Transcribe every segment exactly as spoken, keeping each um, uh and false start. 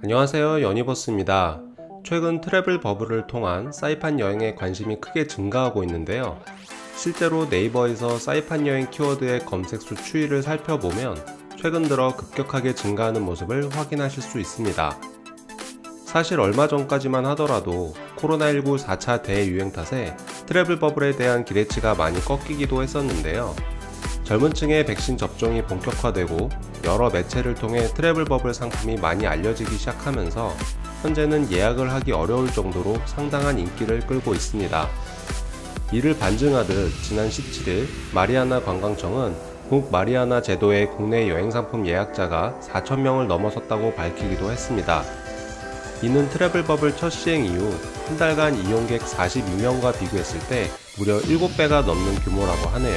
안녕하세요, 연희버스입니다. 최근 트래블 버블을 통한 사이판 여행에 관심이 크게 증가하고 있는데요. 실제로 네이버에서 사이판 여행 키워드의 검색수 추이를 살펴보면 최근 들어 급격하게 증가하는 모습을 확인하실 수 있습니다. 사실 얼마 전까지만 하더라도 코로나십구 사 차 대유행 탓에 트래블 버블에 대한 기대치가 많이 꺾이기도 했었는데요. 젊은 층의 백신 접종이 본격화되고 여러 매체를 통해 트래블 버블 상품이 많이 알려지기 시작하면서 현재는 예약을 하기 어려울 정도로 상당한 인기를 끌고 있습니다. 이를 반증하듯 지난 십칠 일 마리아나 관광청은 북마리아나 제도의 국내 여행상품 예약자가 사천 명을 넘어섰다고 밝히기도 했습니다. 이는 트래블 버블 첫 시행 이후 한 달간 이용객 사십이 명과 비교했을 때 무려 일곱 배가 넘는 규모라고 하네요.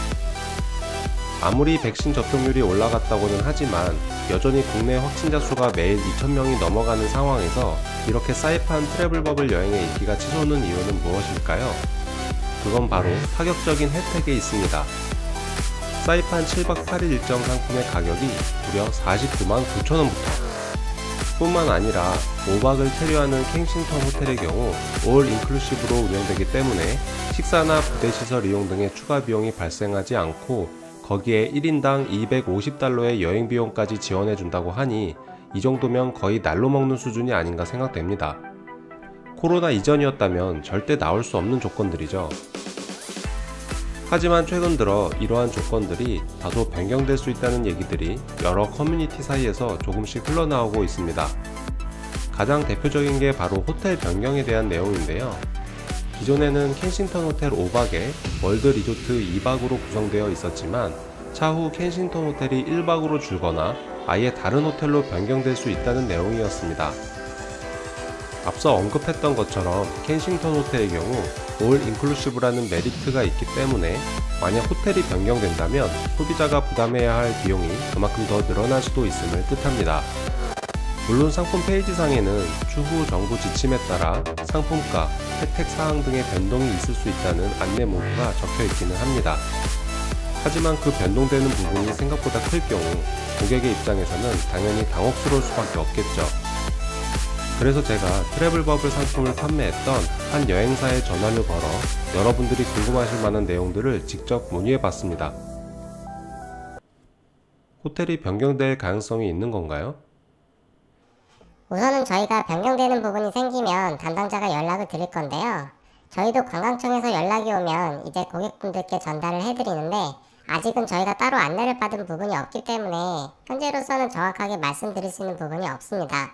아무리 백신 접종률이 올라갔다고는 하지만 여전히 국내 확진자 수가 매일 이천 명이 넘어가는 상황에서 이렇게 사이판 트래블 버블 여행의 인기가 치솟는 이유는 무엇일까요? 그건 바로 파격적인 혜택에 있습니다. 사이판 칠 박 팔 일 일정 상품의 가격이 무려 사십구만 구천 원부터 뿐만 아니라 오 박을 체류하는 켄싱턴 호텔의 경우 올 인클루시브로 운영되기 때문에 식사나 부대시설 이용 등의 추가 비용이 발생하지 않고 거기에 일 인당 이백오십 달러의 여행 비용까지 지원해준다고 하니 이 정도면 거의 날로 먹는 수준이 아닌가 생각됩니다. 코로나 이전이었다면 절대 나올 수 없는 조건들이죠. 하지만 최근 들어 이러한 조건들이 다소 변경될 수 있다는 얘기들이 여러 커뮤니티 사이에서 조금씩 흘러나오고 있습니다. 가장 대표적인 게 바로 호텔 변경에 대한 내용인데요. 기존에는 켄싱턴 호텔 오 박에 월드 리조트 이 박으로 구성되어 있었지만 차후 켄싱턴 호텔이 일 박으로 줄거나 아예 다른 호텔로 변경될 수 있다는 내용이었습니다. 앞서 언급했던 것처럼 켄싱턴 호텔의 경우 올 인클루시브라는 메리트가 있기 때문에 만약 호텔이 변경된다면 소비자가 부담해야 할 비용이 그만큼 더 늘어날 수도 있음을 뜻합니다. 물론 상품 페이지상에는 추후 정부 지침에 따라 상품가, 혜택 사항 등의 변동이 있을 수 있다는 안내 문구가 적혀 있기는 합니다. 하지만 그 변동되는 부분이 생각보다 클 경우 고객의 입장에서는 당연히 당혹스러울 수밖에 없겠죠. 그래서 제가 트래블 버블 상품을 판매했던 한 여행사에 전화를 걸어 여러분들이 궁금하실 만한 내용들을 직접 문의해 봤습니다. 호텔이 변경될 가능성이 있는 건가요? 우선은 저희가 변경되는 부분이 생기면 담당자가 연락을 드릴 건데요. 저희도 관광청에서 연락이 오면 이제 고객분들께 전달을 해드리는데 아직은 저희가 따로 안내를 받은 부분이 없기 때문에 현재로서는 정확하게 말씀드릴 수 있는 부분이 없습니다.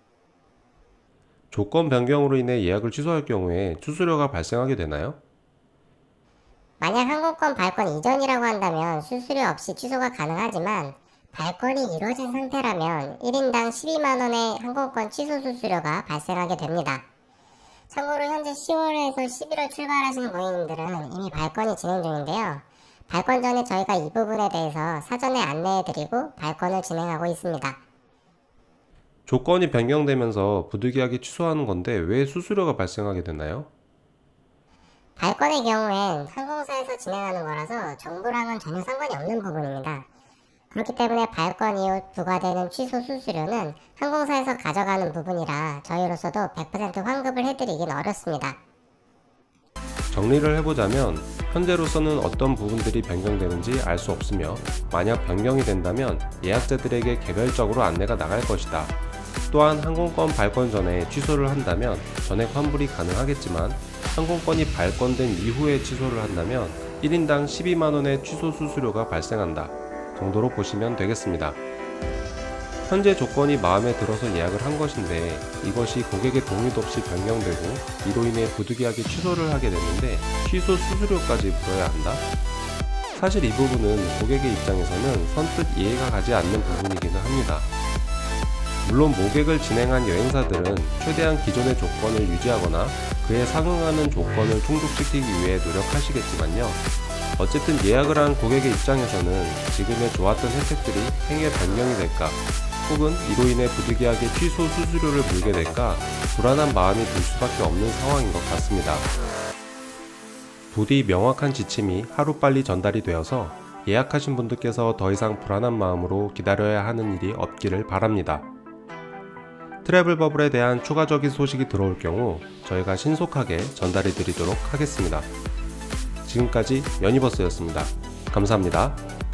조건 변경으로 인해 예약을 취소할 경우에 수수료가 발생하게 되나요? 만약 항공권 발권 이전이라고 한다면 수수료 없이 취소가 가능하지만 발권이 이루어진 상태라면 일 인당 십이만 원의 항공권 취소 수수료가 발생하게 됩니다. 참고로 현재 시월에서 십일월 출발하신 고객님들은 이미 발권이 진행 중인데요. 발권 전에 저희가 이 부분에 대해서 사전에 안내해드리고 발권을 진행하고 있습니다. 조건이 변경되면서 부득이하게 취소하는 건데 왜 수수료가 발생하게 되나요? 발권의 경우엔 항공사에서 진행하는 거라서 정부랑은 전혀 상관이 없는 부분입니다. 그렇기 때문에 발권 이후 부과되는 취소 수수료는 항공사에서 가져가는 부분이라 저희로서도 백 퍼센트 환급을 해드리긴 어렵습니다. 정리를 해보자면 현재로서는 어떤 부분들이 변경되는지 알 수 없으며 만약 변경이 된다면 예약자들에게 개별적으로 안내가 나갈 것이다. 또한 항공권 발권 전에 취소를 한다면 전액 환불이 가능하겠지만 항공권이 발권된 이후에 취소를 한다면 일 인당 십이만 원의 취소 수수료가 발생한다 정도로 보시면 되겠습니다. 현재 조건이 마음에 들어서 예약을 한 것인데 이것이 고객의 동의도 없이 변경되고 이로 인해 부득이하게 취소를 하게 됐는데 취소 수수료까지 물어야 한다? 사실 이 부분은 고객의 입장에서는 선뜻 이해가 가지 않는 부분이기는 합니다. 물론 모객을 진행한 여행사들은 최대한 기존의 조건을 유지하거나 그에 상응하는 조건을 충족시키기 위해 노력하시겠지만요. 어쨌든 예약을 한 고객의 입장에서는 지금의 좋았던 혜택들이 행여 변경이 될까 혹은 이로 인해 부득이하게 취소 수수료를 물게 될까 불안한 마음이 들 수밖에 없는 상황인 것 같습니다. 부디 명확한 지침이 하루빨리 전달이 되어서 예약하신 분들께서 더 이상 불안한 마음으로 기다려야 하는 일이 없기를 바랍니다. 트래블 버블에 대한 추가적인 소식이 들어올 경우 저희가 신속하게 전달해 드리도록 하겠습니다. 지금까지 연희버스였습니다. 감사합니다.